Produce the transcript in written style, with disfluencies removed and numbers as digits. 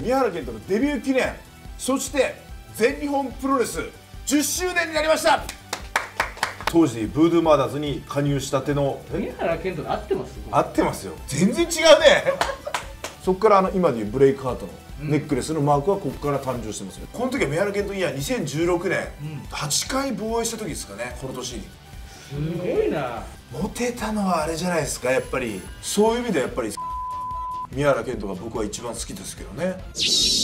宮原健人のデビュー記念、そして全日本プロレス10周年になりました。当時ブードゥーマーダーズに加入したての宮原健人と合ってます？ 合ってますよ。全然違うねそこから今でいうブレイクハートのネックレスのマークはここから誕生してますよ。この時は宮原健人イヤー2016年、8回防衛した時ですかね。この年にすごいな。 モテたのはあれじゃないですか。やっぱりそういう意味ではやっぱり宮原健人が僕は一番好きですけどね。